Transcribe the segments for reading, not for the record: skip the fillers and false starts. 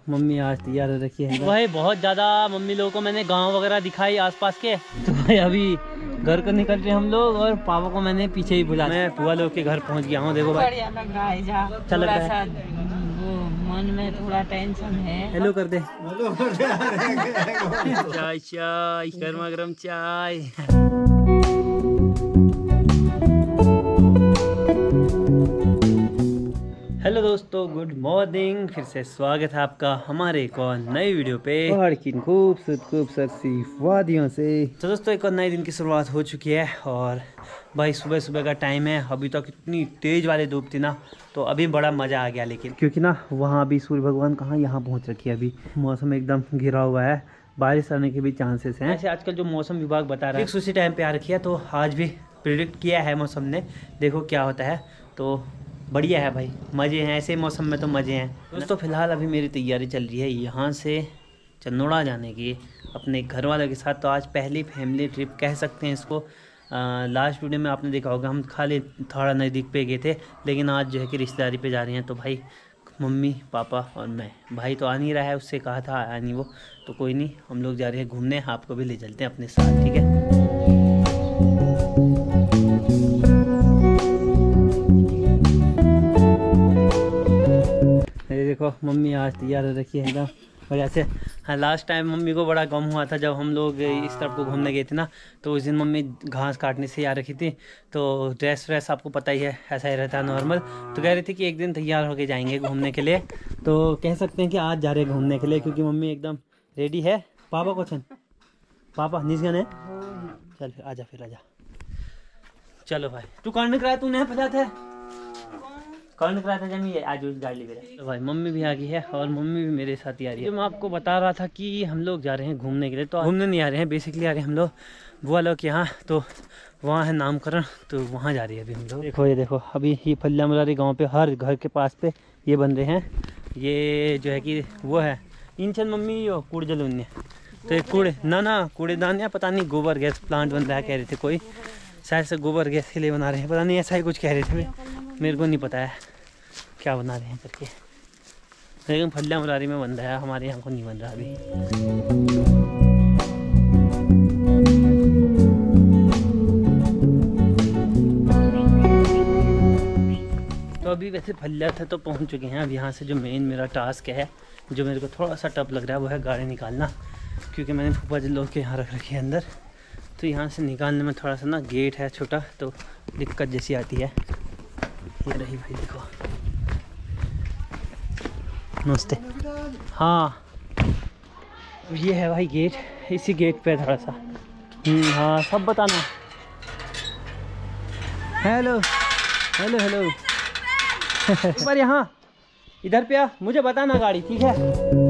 Mummy आज तैयार हो रखी है भाई। बहुत ज़्यादा मम्मी लोगों को मैंने गांव वगैरह दिखाई आसपास के, तो भाई अभी घर को निकल रहे हम लोग और पापा को मैंने पीछे ही बुला। मैं बुआ लोग के घर पहुंच गया हूँ। देखो भाई बढ़िया लग रहा है, अच्छा लग रहा है। वो मन में थोड़ा टेंशन है। हेलो कर दे। चाय चाय गर्मा गर्म चाय। हेलो दोस्तों, गुड मॉर्निंग। फिर से स्वागत है आपका हमारे एक और नई वीडियो पे पहाड़ की खूबसूरत सी वादियों से। तो दोस्तों एक और नए दिन की शुरुआत हो चुकी है और भाई सुबह सुबह का टाइम है। अभी तक इतनी तेज़ वाली धूप थी ना, तो अभी बड़ा मज़ा आ गया। लेकिन क्योंकि ना वहाँ अभी सूर्य भगवान कहाँ यहाँ पहुँच रखी है। अभी मौसम एकदम घिरा हुआ है, बारिश आने के भी चांसेस हैं। ऐसे आजकल जो मौसम विभाग बता रहा है फिक्स उसी टाइम पे आ रखी है, तो आज भी प्रिडिक्ट किया है मौसम ने। देखो क्या होता है। तो बढ़िया है भाई, मज़े हैं ऐसे मौसम में, तो मज़े हैं दोस्तों। फिलहाल अभी मेरी तैयारी चल रही है यहाँ से चंदोड़ा जाने की अपने घर वालों के साथ। तो आज पहली फैमिली ट्रिप कह सकते हैं इसको। लास्ट वीडियो में आपने देखा होगा हम खाली थोड़ा नज़दीक पे गए थे, लेकिन आज जो है कि रिश्तेदारी पे जा रहे हैं। तो भाई मम्मी पापा और मैं, भाई तो आ नहीं रहा है, उससे कहा था आया नहीं वो, तो कोई नहीं, हम लोग जा रहे हैं घूमने। आपको भी ले चलते हैं अपने साथ, ठीक है। देखो मम्मी आज तैयार हो रखी है एकदम बढ़िया से। हाँ, लास्ट टाइम मम्मी को बड़ा गम हुआ था जब हम लोग इस तरफ को घूमने गए थे ना, तो उस दिन मम्मी घास काटने से आ रखी थी। तो ड्रेस व्रेस आपको पता ही है, ऐसा ही रहता है नॉर्मल। तो कह रही थी कि एक दिन तैयार होके जाएंगे घूमने के लिए। तो कह सकते हैं कि आज जा रहे हैं घूमने के लिए, क्योंकि मम्मी एकदम रेडी है। पापा क्वेश्चन पापा निजगन है, चल फिर आजा, फिर आजा। चलो भाई तू कौन कराया, तू नहीं पता था कौन कराया था जमी आज उस गाड़ी ले। तो भाई मम्मी भी आ गई है और मम्मी भी मेरे साथ ही आ रही है। तो मैं आपको बता रहा था कि हम लोग जा रहे हैं घूमने के लिए। तो घूमने नहीं आ रहे हैं, बेसिकली आ रहे हैं हम लोग बुआ लोग के यहाँ। तो वहाँ है नामकरण, तो वहाँ जा रही है अभी हम लोग। देखो ये देखो, अभी ये फल्ला मुरारी गाँव पे हर घर के पास पे ये बन रहे हैं। ये जो है कि वो है इंचन मम्मी और कूड़ जलून्य, तो एक कूड़ेदान या पता नहीं गोबर गैस प्लांट बन रहा है कह रहे थे कोई, शायद से गोबर गैस के लिए बना रहे हैं, पता नहीं ऐसा ही कुछ कह रहे थे। मेरे को नहीं पता है क्या बना रहे हैं करके, लेकिन फल्ला मुरारी में बन रहा है, हमारे यहाँ को नहीं बन रहा अभी। तो अभी वैसे फल्ला था तो पहुँच चुके हैं। अब यहाँ से जो मेन मेरा टास्क है, जो मेरे को थोड़ा सा टफ लग रहा है, वो है गाड़ी निकालना। क्योंकि मैंने फूफा जी लोग के यहाँ रख रखी है अंदर, तो यहाँ से निकालने में थोड़ा सा ना गेट है छोटा, तो दिक्कत जैसी आती है। ये रही भाई देखो, नमस्ते। हाँ ये है भाई गेट, इसी गेट पे थोड़ा सा हाँ सब बताना। हेलो हेलो हेलो एक बार यहाँ इधर पे आ, मुझे बताना गाड़ी, ठीक है।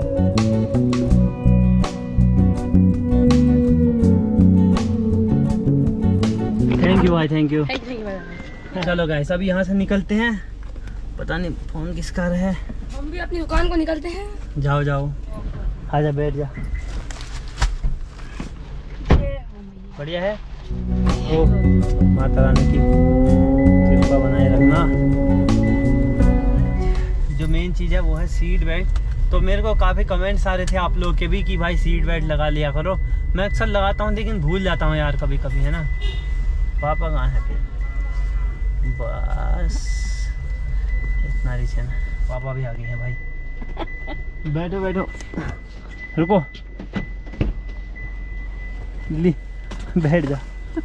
थैंक यू भाई, थैंक यू। चलो गाइस अभी यहाँ से निकलते हैं। पता नहीं फोन किसका है, हम भी अपनी दुकान को निकलते हैं। जाओ जाओ, आजा बैठ जा। बढ़िया है। ओ माता रानी की कृपा बनाए रखना। जो मेन चीज़ है वो है सीट बेल्ट। तो मेरे को काफ़ी कमेंट्स आ रहे थे आप लोग के भी कि भाई सीट बेल्ट लगा लिया करो। मैं अक्सर लगाता हूँ लेकिन भूल जाता हूँ यार कभी कभी, है ना। पापा कहाँ है फिर, बस इतना रिचन। पापा भी आ गए हैं भाई। बैठो बैठो, रुको ली बैठ जा।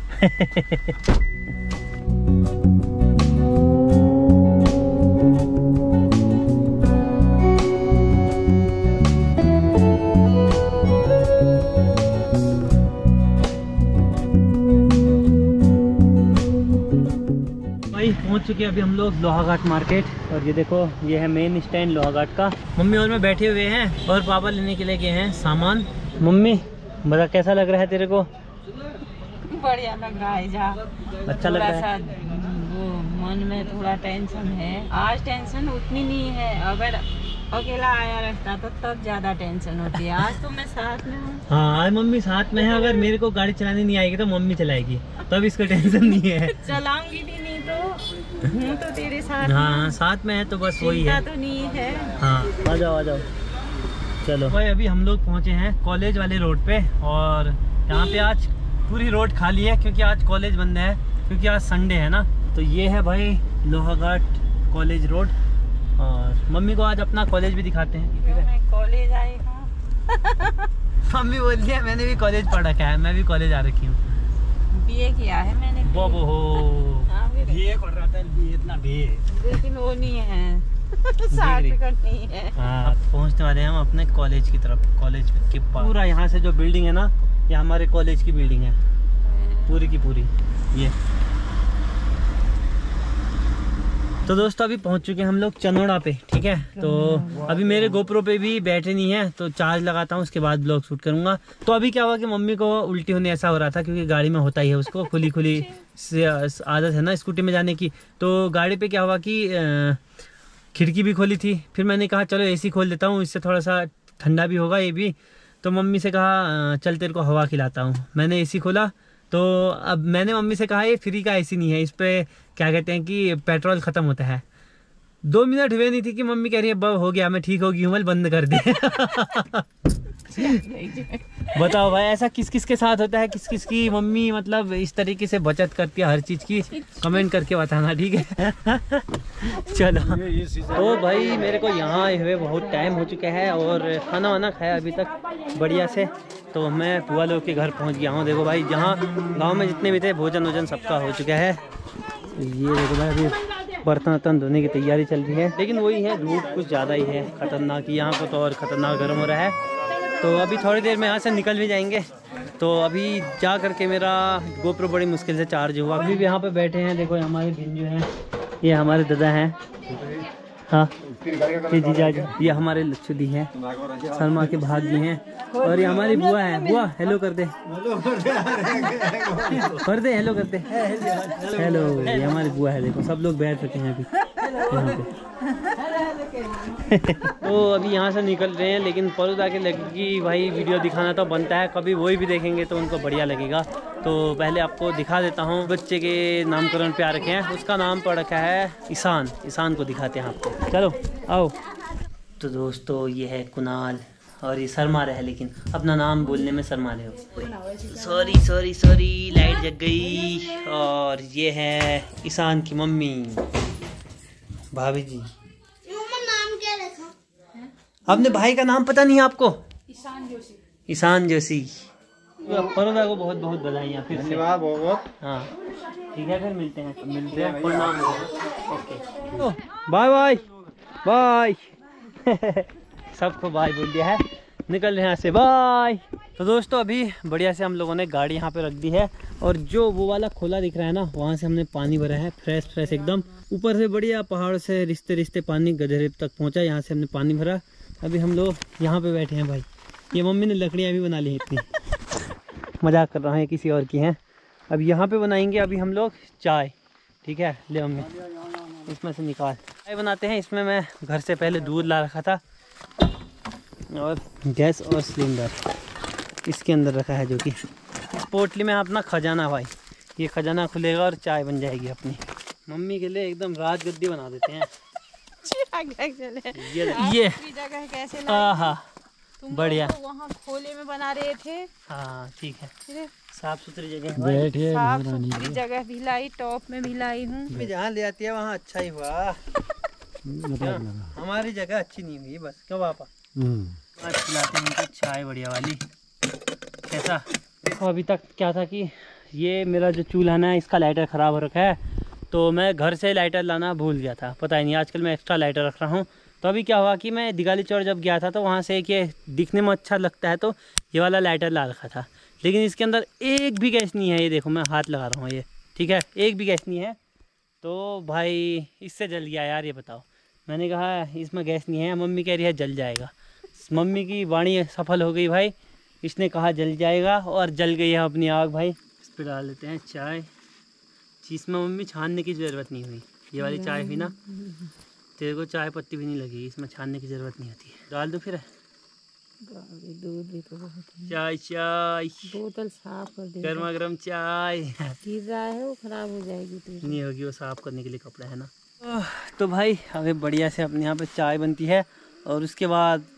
पहुंच चुके हैं अभी हम लोग लोहाघाट मार्केट। और ये देखो ये है मेन स्टैंड लोहाघाट का। मम्मी और मैं बैठे हुए हैं और पापा लेने के लिए गए हैं सामान। मम्मी बता कैसा लग रहा है तेरे को? बढ़िया लग रहा है, जा अच्छा लग रहा है। वो मन में थोड़ा टेंशन है, आज टेंशन उतनी नहीं है। अगर अकेला आया रहता तो तब ज्यादा टेंशन होती है। आज तो मैं साथ में हूँ। हाँ आज मम्मी साथ में है। अगर मेरे को गाड़ी चलानी नहीं आएगी तो मम्मी चलाएगी, तब इसका टेंशन नहीं है। चलाऊंगी भी नहीं तो हूँ तो तेरे साथ। हाँ साथ में है तो बस वही है, तो नहीं है। हाँ आ जाओ आ जाओ। चलो भाई, अभी हम लोग पहुंचे हैं कॉलेज वाले रोड पे, और यहाँ पे आज पूरी रोड खाली है क्योंकि आज कॉलेज बंद है, क्योंकि आज संडे है ना। तो ये है भाई लोहाघाट कॉलेज रोड, और मम्मी को आज अपना कॉलेज भी दिखाते हैं। मैं कॉलेज आई हूँ। मम्मी बोलती है मैंने भी कॉलेज पढ़ रखा है, मैं भी कॉलेज आ रखी हूँ। बीए किया है मैंने। वो बीए कर रहा था, बीए इतना बीए, लेकिन वो नहीं है, सर्टिफिकेट नहीं है। हाँ, पहुँचने वाले हैं हम अपने कॉलेज की तरफ। कॉलेज के पास पूरा यहाँ से जो बिल्डिंग है ना, ये हमारे कॉलेज की बिल्डिंग है पूरी की पूरी ये। तो दोस्तों अभी पहुंच चुके हैं हम लोग चनोड़ा पे, ठीक है। तो अभी मेरे गोप्रो पे भी बैटरी नहीं है, तो चार्ज लगाता हूँ, उसके बाद ब्लॉग शूट करूंगा। तो अभी क्या हुआ कि मम्मी को उल्टी होने ऐसा हो रहा था, क्योंकि गाड़ी में होता ही है उसको, खुली खुली से आदत है ना स्कूटी में जाने की। तो गाड़ी पे क्या हुआ कि खिड़की भी खोली थी, फिर मैंने कहा चलो एसी खोल देता हूँ, इससे थोड़ा सा ठंडा भी होगा ये भी। तो मम्मी से कहा चल तेरे को हवा खिलाता हूँ। मैंने एसी खोला, तो अब मैंने मम्मी से कहा ये फ्री का एसी नहीं है, इस पे क्या कहते हैं कि पेट्रोल ख़त्म होता है। 2 मिनट हुए नहीं थी कि मम्मी कह रही है बस हो गया, मैं ठीक होगी हूँ, बंद कर दे। बताओ भाई, ऐसा किस किस के साथ होता है, किस किस की मम्मी मतलब इस तरीके से बचत करती है हर चीज़ की, कमेंट करके बताना, ठीक है। चलो तो भाई मेरे को यहाँ आए हुए बहुत टाइम हो चुका है, और खाना वाना खाया अभी तक बढ़िया से। तो मैं बुआ लोग के घर पहुँच गया हूँ। देखो भाई, जहाँ गाँव में जितने भी थे भोजन वोजन सबका हो चुका है। ये देखो भाई, अभी बर्तन वर्तन धोने की तैयारी चल रही है, लेकिन वही है धूप कुछ ज़्यादा ही है खतरनाक। यहाँ पर तो और ख़तरनाक गर्म हो रहा है। तो अभी थोड़ी देर में यहाँ से निकल भी जाएंगे। तो अभी जा करके मेरा गोप्रो बड़ी मुश्किल से चार्ज हुआ। अभी भी यहाँ पे बैठे हैं, देखो हमारे भिंजू हैं, ये हमारे दादा हैं, हाँ ये जीजा जी, ये हमारे लच्छू दी हैं, शर्मा के भाग्य हैं, और ये हमारी बुआ है। बुआ हेलो कर दे, कर दे हेलो, कर दे हेलो। ये हमारी बुआ है, देखो सब लोग बैठ रखे हैं अभी यहाँ पे। तो अभी यहाँ से निकल रहे हैं, लेकिन परुदा के लगी भाई वीडियो दिखाना तो बनता है, कभी वही भी देखेंगे तो उनको बढ़िया लगेगा। तो पहले आपको दिखा देता हूँ, बच्चे के नामकरण पे आ रखे हैं, उसका नाम पड़ रखा है ईशान। ईशान को दिखाते हैं आपको, चलो आओ। तो दोस्तों ये है कुणाल, और ये शर्मा रहे, लेकिन अपना नाम बोलने में शर्मा रहे हो। सॉरी सॉरी सॉरी, लाइट जग गई। और ये है ईशान की मम्मी भाभी जी। नाम क्या रखा? अपने भाई का नाम पता नहीं है आपको? ईशान जोशी। ईशान जोशी। परुदा को बहुत बहुत बधाइयाँ फिर से। बहुत। हाँ ठीक है, फिर मिलते हैं नाम। Okay bye bye bye. सबको बाय बोल दिया है, निकल रहे हैं यहाँ से, बाय। तो दोस्तों अभी बढ़िया से हम लोगों ने गाड़ी यहाँ पे रख दी है, और जो वो वाला खोला दिख रहा है ना, वहाँ से हमने पानी भरा है, फ्रेश फ्रेश एकदम ऊपर से बढ़िया पहाड़ से रिश्ते रिश्ते पानी गधेरे तक पहुँचा। यहाँ से हमने पानी भरा। अभी हम लोग यहाँ पे बैठे हैं भाई। ये मम्मी ने लकड़ियाँ भी बना ली हैं इतनी, मजाक कर रहे हैं, किसी और की हैं। अब यहाँ पे बनाएंगे अभी हम लोग चाय, ठीक है। ले मम्मी इसमें से निकाल, चाय बनाते हैं। इसमें मैं घर से पहले दूध ला रखा था, और गैस और सिलेंडर इसके अंदर रखा है, जो कि इस पोटली में अपना खजाना भाई, ये खजाना खुलेगा और चाय बन जाएगी अपनी। मम्मी के लिए एकदम राजगद्दी बना देते हैं। ये जगह कैसे हाँ बढ़िया, वहाँ खोले में बना रहे थे। हाँ ठीक है, साफ सुथरी जगह, साफ सुथरी जगह भी लाई, टॉप में भी लाई हूँ। जहाँ ले आती है वहाँ अच्छा ही हुआ, हमारी जगह अच्छी नहीं हुई बस। क्यों पापा? आज खिलाते हैं इनको चाय बढ़िया वाली। कैसा? देखो अभी तक क्या था कि ये मेरा जो चूल्हा ना, इसका लाइटर ख़राब हो रखा है, तो मैं घर से लाइटर लाना भूल गया था, पता ही नहीं। आजकल मैं एक्स्ट्रा लाइटर रख रहा हूँ। तो अभी क्या हुआ कि मैं दिगाली चौर जब गया था, तो वहाँ से एक ये दिखने में अच्छा लगता है, तो ये वाला लाइटर ला रखा था, लेकिन इसके अंदर एक भी गैस नहीं है। ये देखो मैं हाथ लगा रहा हूँ, ये ठीक है, एक भी गैस नहीं है। तो भाई इससे जल गया यार, ये बताओ। मैंने कहा इसमें गैस नहीं है, मम्मी कह रही है जल जाएगा। मम्मी की वाणी सफल हो गई भाई, इसने कहा जल जाएगा, और जल गई है अपनी आग भाई। इस पर डाल देते हैं चाय, जिसमें मम्मी छानने की ज़रूरत नहीं हुई। ये वाली चाय हुई ना, तेरे को चाय पत्ती भी नहीं लगी, इसमें छानने की ज़रूरत नहीं होती है। डाल दो फिर, दूध भी तो बहुत चाय चाय, बोतल साफ कर दे, गर्मा गर्म चाय। गिर रहा है वो खराब हो जाएगी, तो नहीं होगी, वो साफ़ करने के लिए कपड़ा है ना। तो भाई अभी बढ़िया से अपने यहाँ पे चाय बनती है, और उसके बाद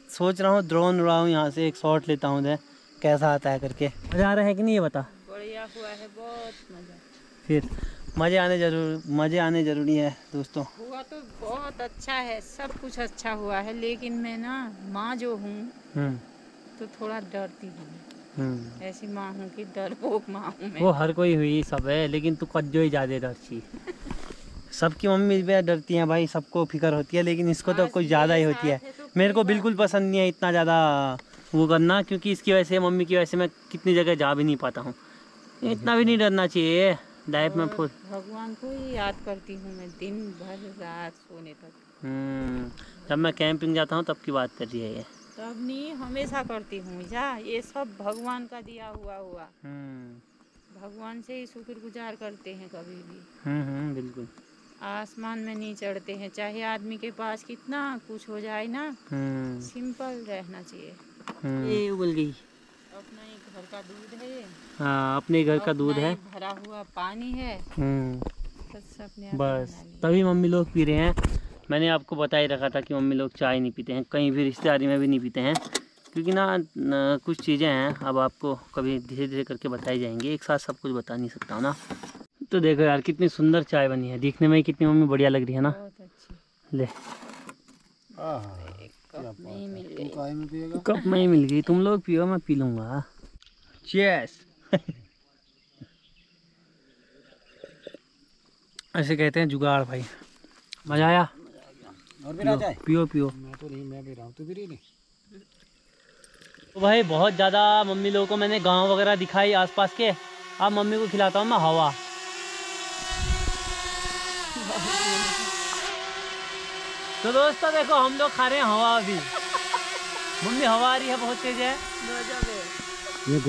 सोच रहा हूँ ड्रोन उड़ाऊँ यहाँ से, एक शॉट लेता हूँ उधर कैसा आता है करके। मज़ा आ रहा है कि नहीं ये बता। बढ़िया हुआ है, बहुत मज़ा। फिर मज़े आने ज़रूरी है दोस्तों। हुआ तो बहुत अच्छा है, सब कुछ अच्छा हुआ है, लेकिन मैं ना माँ जो हूँ तो थोड़ा डरती हूँ। ऐसी माँ हूँ कि डरपोक माँ हूँ मैं। वो हर कोई हुई सब है, लेकिन तू कज्जो ही ज़्यादा डरती। सबकी मम्मी भी डरती हैं भाई, सबको फिक्र होती है, लेकिन इसको तो कुछ ज़्यादा ही होती है। मेरे को बिल्कुल पसंद नहीं है इतना ज़्यादा वो करना, क्योंकि इसकी वजह से, मम्मी की वजह से मैं कितनी जगह जा भी नहीं पाता हूँ। इतना भी नहीं डरना चाहिए लाइफ में। फुल भगवान को ही याद करती हूँ मैं, दिन भर रात सोने तक। जब मैं कैंपिंग जाता हूँ तब की बात कर रही है ये। तब नहीं, हमेशा करती हूँ जा, ये सब भगवान का दिया हुआ। भगवान से ही शुक्रगुजार करते हैं कभी भी। बिल्कुल। आसमान में नहीं चढ़ते हैं, चाहे आदमी के पास कितना कुछ हो जाए ना, सिंपल रहना चाहिए। ये उबल गई। अपना ही घर का दूध है ये। हाँ, अपने घर का दूध है, भरा हुआ पानी है। अपने बस तभी मम्मी लोग पी रहे हैं। मैंने आपको बता ही रखा था कि मम्मी लोग चाय नहीं पीते हैं, कहीं भी रिश्तेदारी में भी नहीं पीते हैं, क्योंकि ना कुछ चीज़ें हैं, अब आपको कभी धीरे धीरे करके बताई जाएंगी, एक साथ सब कुछ बता नहीं सकता हूँ ना। तो देखो यार कितनी सुंदर चाय बनी है, दिखने में ही कितनी मम्मी बढ़िया लग रही है ना। बहुत अच्छी। ले कप में ही मिल गई। कप में ही मिल गई, तुम लोग पियो, मैं पी लूँगा। चीयर्स। ऐसे कहते हैं जुगाड़ भाई। मज़ा आया? और भी राजा है? पियो पियो। मैं तो नहीं, मैं भी रहा हूँ, तू भी रही नहीं। तो भाई बहुत ज़्यादा मम्मी लोगों को मैंने गांव वगैरह दिखाई आसपास के, अब मम्मी को खिलाता हूँ मैं हवा। तो दोस्तों देखो हम लोग खा रहे हैं हवा अभी। मम्मी हवा आ रही है बहुत तेज है। ये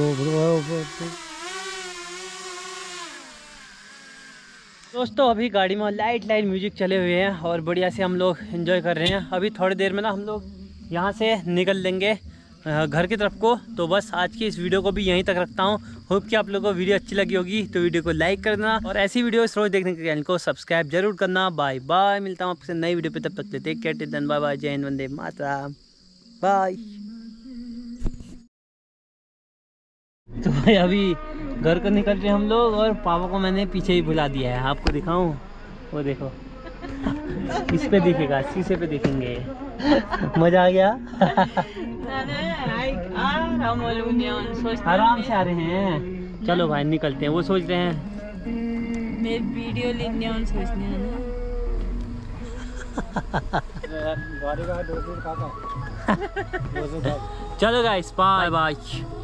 दोस्तों अभी गाड़ी में लाइट म्यूजिक चले हुए हैं और बढ़िया से हम लोग एंजॉय कर रहे हैं। अभी थोड़ी देर में ना हम लोग यहाँ से निकल लेंगे घर की तरफ को। तो बस आज की इस वीडियो को भी यहीं तक रखता हूँ। होप कि आप लोगों को वीडियो अच्छी लगी होगी, तो वीडियो को लाइक कर देना और ऐसी वीडियो रोज देखने के चैनल को सब्सक्राइब जरूर करना। बाय बाय, मिलता हूँ आपसे नई वीडियो पे, तब तक take care, till then bye bye, जय हिंद, वंदे मातरम, बाय। तो भाई अभी घर को निकल रहे हम लोग और पापा को मैंने पीछे ही बुला दिया है। आपको दिखाऊं, वो देखो इस पे दिखेगा, शीशे पे दिखेंगे। मजा आ गया। आराम से आ रहे हैं, चलो भाई निकलते हैं। वो सोच रहे हैं मैं वीडियो लेने और सोचने हैं चलो गाइस बाय बाय।